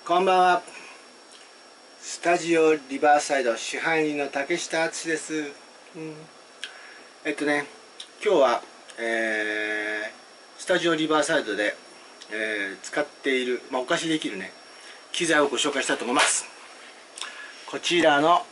こんばんは。スタジオリバーサイド支配人の竹下敦です。今日は、スタジオリバーサイドで、使っている、お貸しできるね機材をご紹介したいと思います。こちらの、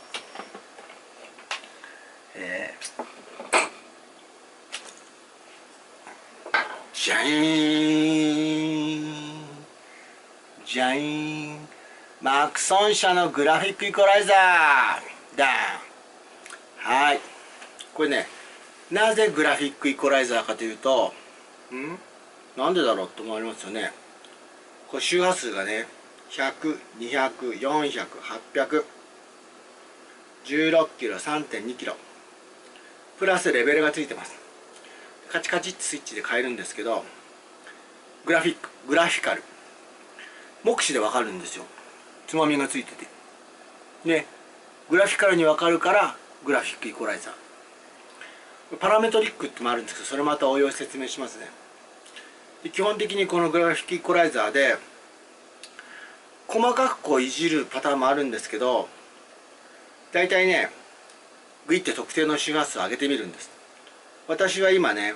じゃーんじゃーんマクソン社のグラフィックイコライザーだ。はい、これね、なぜグラフィックイコライザーかというと、なんでだろうと思われますよね。これ周波数がね、100、200、400、800、16キロ、3.2 キロプラスレベルがついてます。カチカチってスイッチで変えるんですけど、グラフィカル目視で分かるんですよ。つまみがついてて、でグラフィカルに分かるからグラフィックイコライザー。パラメトリックってもあるんですけど、それまた応用説明しますね。で基本的にこのグラフィックイコライザーで細かくこういじるパターンもあるんですけど、大体ねグイって特定の周波数を上げてみるんです。私は今ね、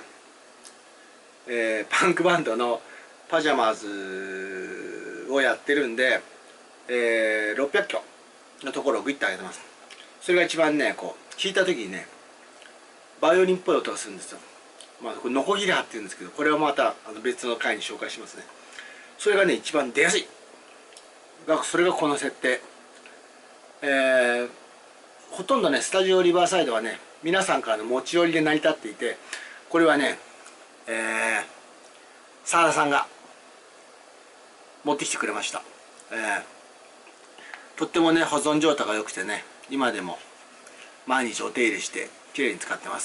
パンクバンドのパジャマーズをやってるんで、600キロのところをグイッと上げてます。それが一番ね、こう弾いた時にねバイオリンっぽい音がするんですよ。これノコギリ波っていうんですけど、これはまた別の回に紹介しますね。それがね一番出やすい。それがこの設定。ほとんどねスタジオリバーサイドはね皆さんからの持ち寄りで成り立っていて、これはね澤田さんが持ってきてくれました。とってもね保存状態が良くてね、今でも毎日お手入れしてきれいに使ってます。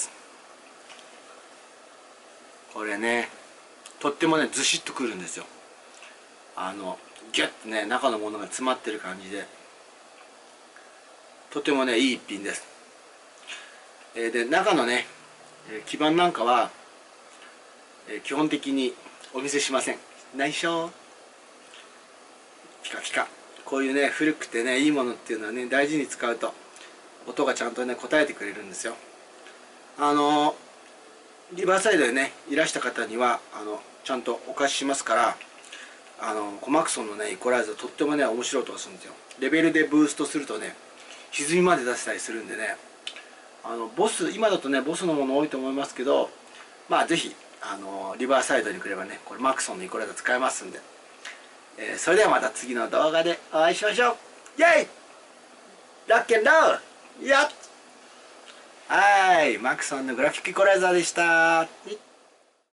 これねとってもねずしっとくるんですよ。ギュッてね中のものが詰まってる感じで、とてもねいい一品です。で中のね基板なんかは、基本的にお見せしません。内緒ピカピカ。こういうね古くてねいいものっていうのはね大事に使うと音がちゃんとね応えてくれるんですよ。リバーサイドでねいらした方にはちゃんとお貸ししますから、コマクソンのねイコライザーとってもね面白い音がするんですよ。レベルでブーストするとね歪みまで出せたりするんでね、ボス今だとねボスのもの多いと思いますけど、ぜひリバーサイドに来ればねこれマクソンのイコライザー使えますんで、それではまた次の動画でお会いしましょう。イェイラッキーンロールやっはい、マクソンのグラフィックイコライザーでした。